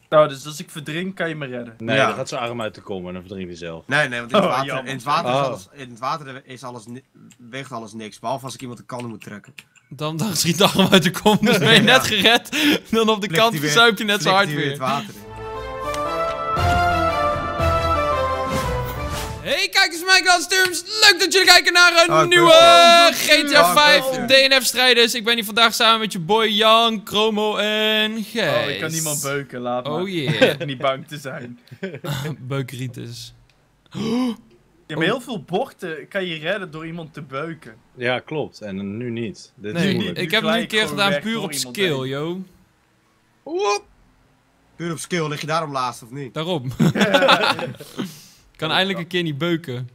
Nou, dus als ik verdrink, kan je me redden. Nee, Ja. dan gaat zijn arm uit de kom en dan verdrinkt hij zelf. Nee, want in het Oh, water, jammer. in het water is alles, weegt alles niks. Behalve als ik iemand de kan moet trekken. Dan schiet de arm uit de kom, dus ben je net gered. Dan op de Flikt kant hij weer- verzuipt je net zo flikt hard hij weer weer. het water in. Hey kijkers van Minecraft Sturms, leuk dat jullie kijken naar een Oh, ik nieuwe ben GTA 5 Oh, ik DNF-strijders. Ik ben hier vandaag samen met je boy Jan, Chromo en Gijs. Oh, ik kan niemand beuken, laat maar. Oh yeah, Niet bang te zijn. beukritis. Ja, maar heel veel bochten kan je redden door iemand te beuken. Ja, klopt. En nu niet. Dit is Nee, moeilijk. ik heb het nu een gelijk keer gewoon gedaan weg puur door op iemand skill, heen. yo. Puur op skill, lig je daarom laatst of niet? Daarom. Kan eindelijk een keer niet beuken.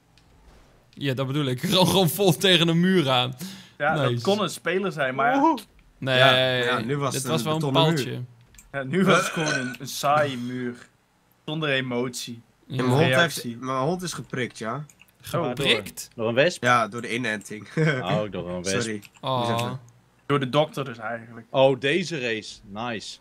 Ja, dat bedoel ik. Gewoon vol tegen een muur aan. Ja, Nice. dat kon een speler zijn, maar ja, Nee, Ja, nu was dit het was een wel een betonnen muur. paaltje. ja, nu was het gewoon een saaie muur. Zonder emotie. Ja, Ja. reactie. mijn hond is geprikt, ja. Geprikt? Door een wesp? Ja, door de inenting. Oh, door een wesp. Sorry. Oh. Door de dokter dus eigenlijk. Oh, deze race. Nice.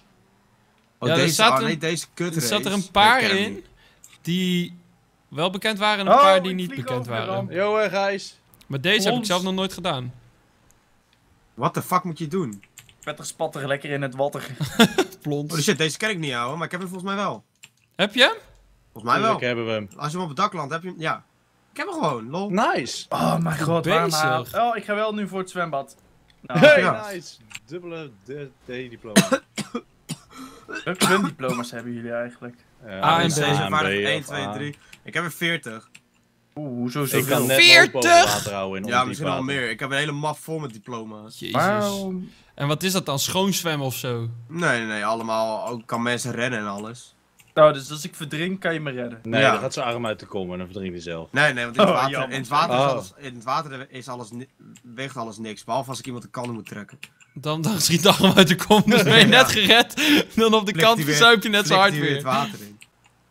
Oh, Ja, er deze, zaten- nee, deze kut Er zat er race. een paar Ik ken hem in niet. die wel bekend waren en een Oh, paar die ik niet vlieg bekend over de waren. ramp. Yo, Gijs. Maar deze heb ik Ons. zelf nog nooit gedaan. What the fuck moet je doen? Petter spatter lekker in het water. Plont. Oh shit, deze ken ik niet, ouwe, maar ik heb hem volgens mij wel. Heb je hem? Volgens mij wel. Tuurlijk hebben we hem. Als je hem op het dak landt, heb je hem. Ja. Ik heb hem gewoon, lol. Nice. Oh mijn god, waarom bezig. haal- Oh, ik ga wel nu voor het zwembad. Nou, Hey, ja. nice. Dubbele D-diploma. welke zwemdiploma's hebben jullie eigenlijk? A en B. Deze A vaardig B 1, of 2, A. 3. Ik heb er 40. Hoezo Ik kan zoveel? net 40? boven water houden in Ja, misschien ondiep wel water. meer. Ik heb een hele map vol met diploma's. Jezus. Waarom? En wat is dat dan? Schoonzwemmen of zo? Nee, allemaal. Ook kan mensen rennen en alles. Nou, dus als ik verdrink, kan je me redden. Nee, Ja. dan gaat zijn arm uit de kom en dan verdrinkt hij zelf. Nee, want in het Oh, water, jammer. in het water, is Oh. alles, in het water is alles, weegt alles niks. Behalve als ik iemand de kan moet trekken. Dan schiet de arm uit de kom, dus ben je net gered. Dan op de Flikt kant hij weer- verzuipt je net zo flikt hard hij weer weer. het water in.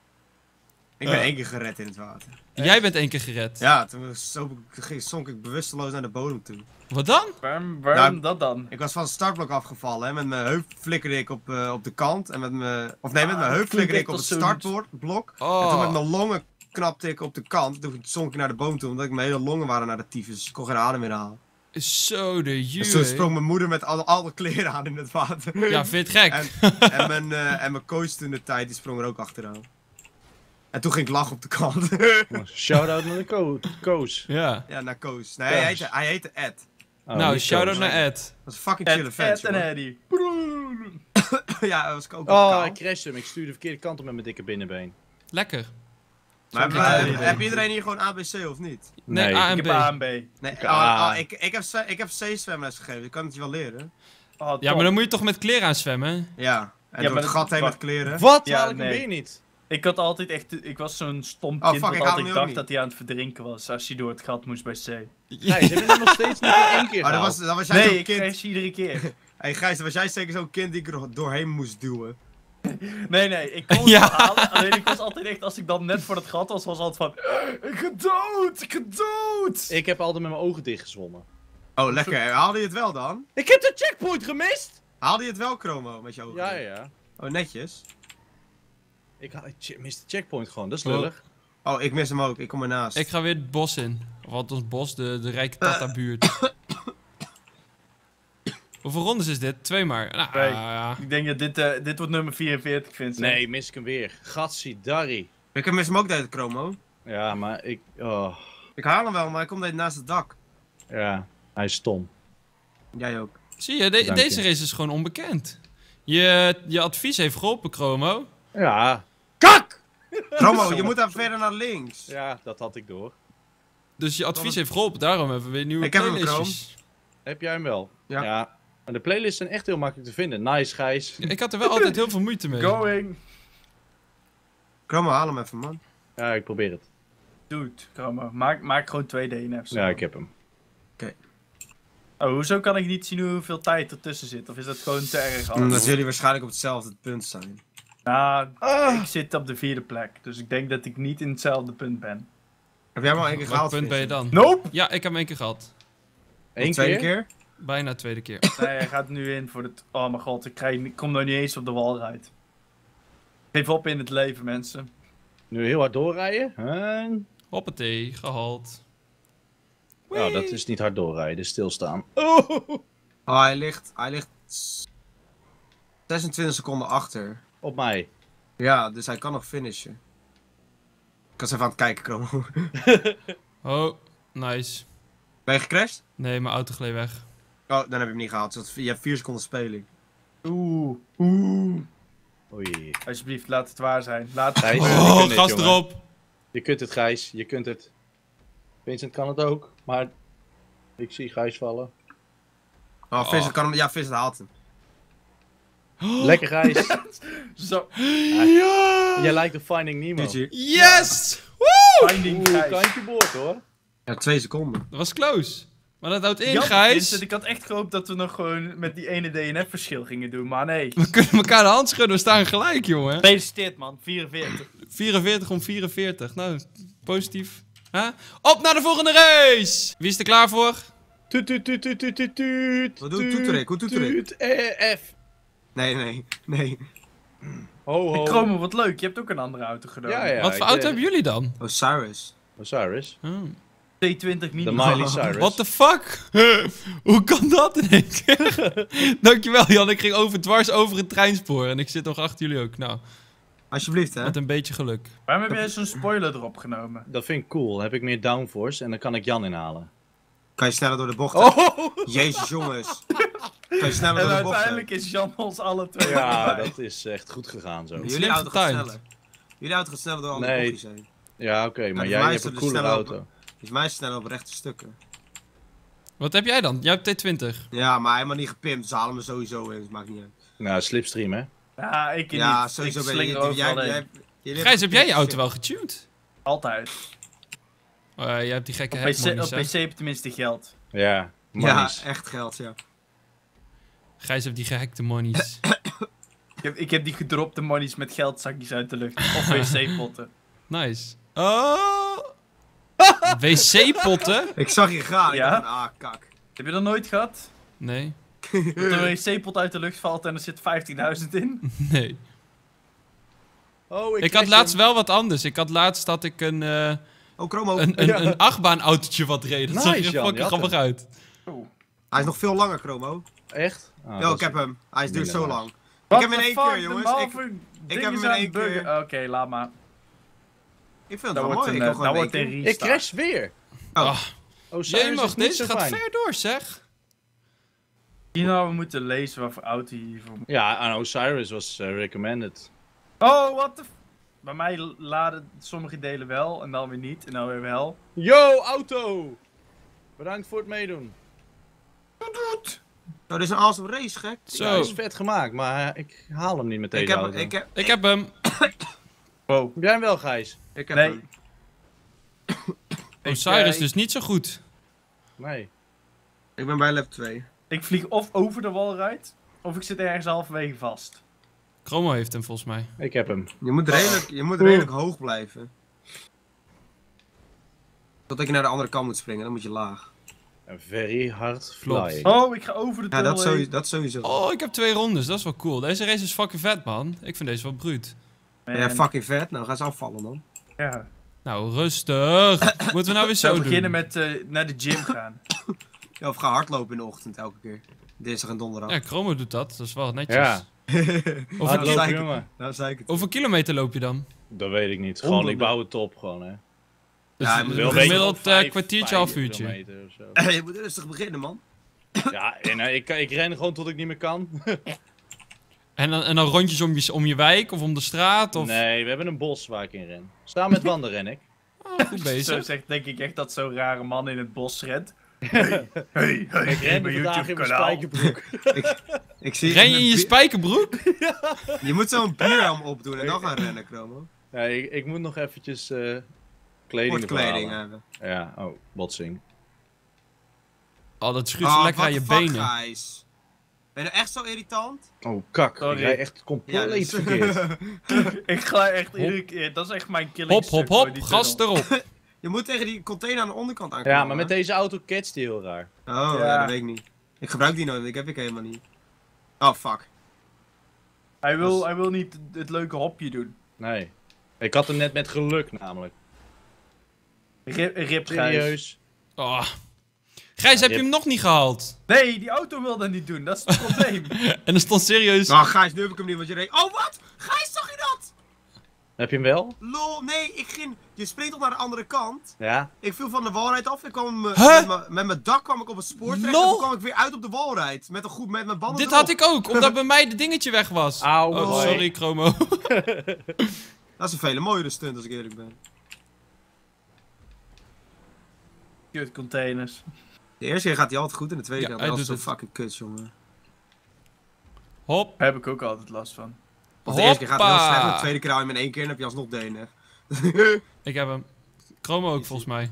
Ik ben 1 keer gered in het water. Jij bent 1 keer gered. Ja, toen zonk ik bewusteloos naar de bodem toe. Wat dan? Waarom Nou, dat dan? Ik was van het startblok afgevallen, hè. Met mijn heup flikkerde ik op de kant. En met mijn... Of nee, met mijn heup flikkerde ik op het startblok. En toen met Oh. mijn longen knapte ik op de kant. Toen zonk ik naar de boom toe, omdat ik mijn hele longen waren naar de tyfus. Dus ik kon geen adem meer halen. Zo de Dus toen juwe. sprong mijn moeder met alle kleren aan in het water. Ja, vind je het gek? En mijn coach toen de tijd, die sprong er ook achteraan. En toen ging ik lachen op de kant. Shout-out naar de Koos. Ja. Ja, naar Koos. Nee, Koos. hij heette Ed. Oh, Nou, niet shout-out Koos. naar Ed. Dat was een fucking chille Ed, vent, Ed en jongen. Eddie. Ja, dat was ook Oh, kaal. ik crashte hem. Ik stuurde de verkeerde kant op met mijn dikke binnenbeen. Lekker. Maar Zo'n idee. heb iedereen hier gewoon ABC of niet? Nee, Nee, A Ik en heb B. A en B. Nee, Ah. ik heb C zwemles gegeven, ik kan het je wel leren. Oh, Ja, top. maar dan moet je toch met kleren aan zwemmen? Ja, en Ja, door maar het gat dat- heen wa- met kleren. Wat? Ja, Haal ik nee. hem weer niet? Ik had altijd echt... Ik was zo'n stom Oh, kind fuck, dat ik haal altijd hem dacht ook dat hij aan het verdrinken was. Als hij door het gat moest bij C. Gijs, heb je hem nog steeds niet in 1 keer Oh, gehaald? dat was jij Nee, zo'n ik kind. crash iedere keer. Hey Gijs, dat was jij zeker zo'n kind die ik er doorheen moest duwen. Nee, ik kon het Ja. halen. Alleen ik was altijd echt... Als ik dan net voor het gat was, was altijd van... Ik ga dood! Ik ga dood! Ik heb altijd met mijn ogen dicht gezwommen. Oh, lekker. Haalde je het wel dan? Ik heb de checkpoint gemist! Haalde je het wel, Chromo, met je ogen? Ja. Oh, netjes. Ik mis de checkpoint gewoon, dat is Oh. lullig. Oh, ik mis hem ook. Ik kom ernaast. Ik ga weer het bos in. Of althans bos, de rijke Tata-buurt. Hoeveel rondes is dit? 2 maar. Nou, Nee. ja. Ik denk dat dit wordt nummer 44, Vincent. Nee, mis ik hem weer. Gatsidari. Ik mis hem ook deze Chromo. Ja, maar ik... Oh. Ik haal hem wel, maar hij komt net naast het dak. Ja, hij is stom. Jij ook. Zie je, Dank je. deze race is gewoon onbekend. Je advies heeft geholpen, Chromo. Ja. Kak! Chromo, je moet daar verder naar links. Ja, dat had ik door. Dus je advies heeft geholpen, daarom hebben we weer nieuwe Ik heb hem, playlistjes. Heb jij hem wel? Ja. Maar de playlists zijn echt heel makkelijk te vinden. Nice, Gijs. Ik had er wel altijd heel veel moeite mee. Going! Chromo, haal hem even, man. Ja, ik probeer het. Dude, Chromo. Maak gewoon 2 DNF's. Ja, ik heb hem. Oh, hoezo kan ik niet zien hoeveel tijd ertussen zit? Of is dat gewoon te erg? Omdat jullie waarschijnlijk op hetzelfde punt zijn. Nou, ik zit op de 4e plek. Dus ik denk dat ik niet in hetzelfde punt ben. Heb jij hem al 1 keer Welk gehaald? punt ben je Vincent? dan? Nope! Ja, ik heb hem 1 keer gehad. Eén Tweede keer? keer? Bijna 2e keer. Nee, hij gaat nu in voor het... Oh mijn god, ik kom nog niet eens op de walruit. Geef op in het leven, mensen. Nu heel hard doorrijden. En... Hoppatee, gehaald. Nou, dat is niet hard doorrijden, dus stilstaan. Oh! Oh, hij ligt 26 seconden achter. Op mij. Ja, dus hij kan nog finishen. Ik was even aan het kijken, Chromo. Oh, nice. Ben je gecrashed? Nee, mijn auto gleed weg. Oh, dan heb je hem niet gehaald. Dus je hebt 4 seconden speling. Oeh. Oei. Alsjeblieft, laat het waar zijn. Laat het Gijs, waar je Oh, kunt dit, gas jongen. erop. Je kunt het, Gijs. Je kunt het. Vincent kan het ook, maar ik zie Gijs vallen. Oh, Vincent kan hem... Ja, Vincent haalt hem. Lekker, Gijs. Zo, Ja! Jij lijkt op Finding Nemo. GG. Yes! Woe! finding Oeh, Gijs. kantje boord, hoor. Ja, 2 seconden. Dat was close. Maar dat houdt in, Jammer, Gijs. Vincent, ik had echt gehoopt dat we nog gewoon met die ene DNF-verschil gingen doen, maar nee. We kunnen elkaar de hand schudden, we staan gelijk, jongen. Gefeliciteerd, man. 44. 44 om 44. Nou, positief. Huh? Op naar de volgende race! Wie is er klaar voor? Tuut, tuut, tuut, tuut, tuut, tuut, tuut. Wat doet toeterik? Hoe toeterik? Tuut, F. Nee. Ho, ho. Chromo, wat leuk. Je hebt ook een andere auto genomen. Ja, Wat voor auto hebben jullie dan? Osiris. Osiris. Oh. T20 De mini. Miley Cyrus. What the fuck? Hoe kan dat in één keer? Dankjewel Jan, ik ging dwars over het treinspoor en ik zit nog achter jullie ook. Nou, Alsjeblieft, hè. met een beetje geluk. Waarom heb jij zo'n spoiler erop genomen? Dat vind ik cool. Dan heb ik meer downforce en dan kan ik Jan inhalen. Kan je sneller door de bocht. Oh! Jezus, jongens. Kan je sneller En door de bocht. uiteindelijk is Jan ons alle twee. Ja, voorbij. dat is echt goed gegaan zo. Jullie Slim auto gaat getimed. sneller. Jullie auto gaat sneller door alle Nee. bochtjes heen. Ja, oké, maar voor jij mij hebt is een het coolere sneller auto. Dus mij is sneller op rechte stukken. Wat heb jij dan? Jij hebt T20. Ja, maar helemaal niet gepimpt. Ze halen me sowieso in. Dat maakt niet uit. Nou, slipstream hè. Ja, ik Ja, niet. sowieso Ik ben je... slinger overal heen. Gijs, heb jij je auto wel getuned? Altijd. Jij hebt die gekke Op PC, hackmonies, op hè? PC heb je tenminste geld. Ja, Ja, monies. echt geld, ja. Gijs heeft die gehackte monies. Ik heb die gedropte monies met geldzakjes uit de lucht. Of wc-potten. Nice. Oh! WC-potten? Ik zag je gaan. Ik Ja? dacht van, kak. Heb je dat nooit gehad? Nee. Dat er een wc-pot uit de lucht valt en er zit 15.000 in? Nee. Oh, Ik had laatst wel wat anders. Ik had laatst dat ik een Oh, Chromo. een achtbaanautootje wat reed. Dat zag Nice, er Jan, fucking je had grappig uit. Oeh. Hij is nog veel langer, Chromo. Echt? Ah, Yo, dat ik heb hem. Hij duurt zo minder lang. What heb hem in the één keer, fuck, jongens. de Ik Malver heb ding hem is in aan één het buggen. keer. Oké, laat maar. Ik vind het Dat wel wordt mooi. een, Ik kan gewoon dat wordt een weken. Ik restart. crash weer. Oh. Ah, Osiris Jee, is mag niet deze zo gaat fijn. ver door, zeg. Hier nou, we moeten lezen wat voor auto je hiervoor moet. Ja, en Osiris was recommended. Oh, what the Bij mij laden sommige delen wel en dan weer niet en dan weer wel. Yo, auto! Bedankt voor het meedoen. Oh, dit is een awesome race, gek. Ja, Zo, hij is vet gemaakt, maar ik haal hem niet met deze Ik heb, auto. ik heb, ik heb hem. Wow. Heb jij hem wel, Gijs? ik heb Nee. hem. Osiris dus niet zo goed. Nee. Ik ben bij lap 2. Ik vlieg of over de walruit, of ik zit ergens halverwege vast. Chromo heeft hem volgens mij. Ik heb hem. Je moet redelijk hoog blijven. Totdat je naar de andere kant moet springen, dan moet je laag. Een very hard Klopt. flying. Oh, ik ga over de Ja, tunnel heen. dat sowieso. Oh, ik heb 2 rondes. Dat is wel cool. Deze race is fucking vet, man. Ik vind deze wel bruut. Ja, fucking vet. Nou, ga eens afvallen, man. Ja. Nou, rustig. Moeten we nou weer Ik zo zou doen? beginnen met naar de gym gaan. Ja, of ga hardlopen in de ochtend elke keer. Dinsdag en donderdag. Ja, Chromo doet dat. Dat is wel netjes. Ja. Hoeveel, Hardlopen, Hardlopen, ki- jongen. Nou, zei ik het. hoeveel kilometer loop je dan? Dat weet ik niet. Gewoon, ik Honderden. bouw het op gewoon, hè. Dus Ja, je moet Wil wel weten gemiddeld van vijf- kwartiertje, 5 half uurtje. kilometer of zo. Je moet rustig beginnen, man. Ja, en ik ren gewoon tot ik niet meer kan. En dan rondjes om je wijk of om de straat? Of... Nee, we hebben een bos waar ik in ren. Samen met Wander ren ik. Oh, goed Zo bezig. zegt denk ik echt dat zo'n rare man in het bos rent. Hey, Ik ren mijn vandaag in mijn YouTube-kanaal. spijkerbroek. Ik zie Ren je in je spijkerbroek? Je moet zo'n bierhelm opdoen en dan gaan rennen, Chromo. Ja, ik moet nog eventjes kleding ervoor Sportkleding halen. hebben. Ja, oh, botsing. Oh, dat schuurt zo lekker aan je benen. Guys. Ben je nou echt zo irritant? Oh, kak. Sorry. Ik rij echt compleet dus- verkeerd. Ik ga echt iedere keer, dat is echt mijn killing Hop, hop, stuk voor hop. die Gas tunnel. erop. Je moet tegen die container aan de onderkant aankomen. Ja, maar met deze auto catcht die heel raar. Oh, ja. Ja. Dat weet ik niet. Ik gebruik die nooit, ik heb ik helemaal niet. Oh, fuck. Hij wil niet het leuke hopje doen. Nee. Ik had hem net met geluk namelijk. Rip Gijs. Serieus. Oh. Gijs, heb je hem nog niet gehaald? Nee, die auto wil dat niet doen. Dat is het probleem. En er stond serieus... Nou, Gijs, nu heb ik hem niet, want je reed... Oh, wat? Gijs, zag je dat? Heb je hem wel? Lol, nee, ik ging... Je springt toch naar de andere kant? Ja. Ik viel van de walrijd af. Ik kwam Huh? met mijn dak kwam ik op het spoor terecht. Lol. En toen kwam ik weer uit op de walrijd. Met mijn banden Dit erop. had ik ook, omdat bij mij het dingetje weg was. Auw, Oh, mooi. sorry, Chromo. Dat is een vele mooiere stunt, als ik eerlijk ben. Kut containers. De eerste keer gaat hij altijd goed en de tweede Ja, keer hij gaat hij doet zo fucking kut, jongen. Hop. Daar heb ik ook altijd last van. Want de eerste keer gaat hij heel Hoppa. slecht, en de tweede keer hou je hem in één keer en dan heb je alsnog DNF. Ik heb hem. Chromo ook, volgens mij.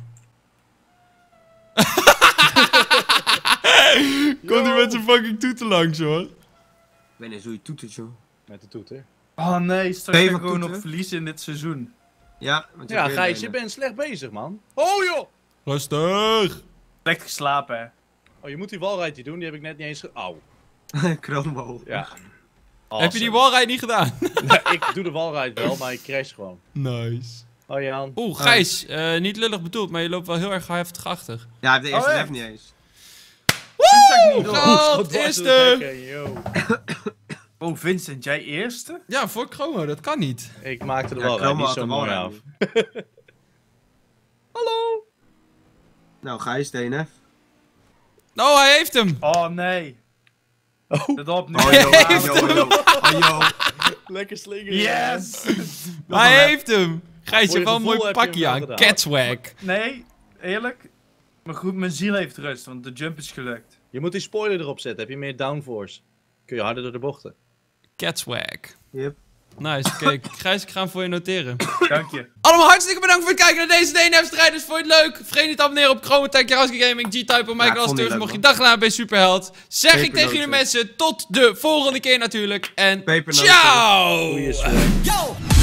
Komt hij met zijn fucking toeten langs, hoor. Ik weet niet eens hoe je toetert, joh. Met de toeter. Oh nee, straks Twee ga ik van gewoon nog toeteren? verliezen in dit seizoen. Ja, want je Ja, hebt weer Gijs, je DNF. bent slecht bezig, man. Oh, joh! Rustig. Slecht geslapen, hè. Oh, je moet die walrijd doen, die heb ik net niet eens Auw. Chromo. Ja. Heb je die wallride niet gedaan? Nee, ik doe de walrijd wel, maar ik crash gewoon. Nice. Oh, Jan. Oeh, Gijs. Niet lullig bedoeld, maar je loopt wel heel erg heftig achter. Ja, hij heeft de eerste Oh, lef echt? niet eens. Gehaald, eerste. Yo. Oh, Vincent, jij eerste? Ja, voor Chromo, dat kan niet. Ik maakte de Ja, walrijd Chromo niet had zo de mooi walrijd af. niet. Hallo! Nou, Gijs, DNF. Oh, hij heeft hem. Oh nee. Oh, Dat op nu. Oh, yo, oh, yo, oh, yo. Oh, yo. lekker slingeren. Yes! Hij heeft hem. Gijs, je Voor je hebt wel een mooi gevoel heb je hem pakje wel aan. gedaan. Catswag. Nee, eerlijk. Maar goed, mijn ziel heeft rust, want de jump is gelukt. Je moet die spoiler erop zetten, heb je meer downforce. Kun je harder door de bochten. Catswag. Yep. Nice, oké. Gijs, ik ga hem voor je noteren. Dank je. Allemaal hartstikke bedankt voor het kijken naar deze DNF-strijders. Vond je het leuk? Vergeet niet te abonneren op Chromo, Jarowski Gaming, G-Type en Michael ik vond die Asteurs. leuk, Mocht je man. dag gedaan bij Superheld. Zeg ik tegen Pepernoten. jullie mensen tot de volgende keer natuurlijk. En Pepernoten. ciao! Goeie swag. Yo!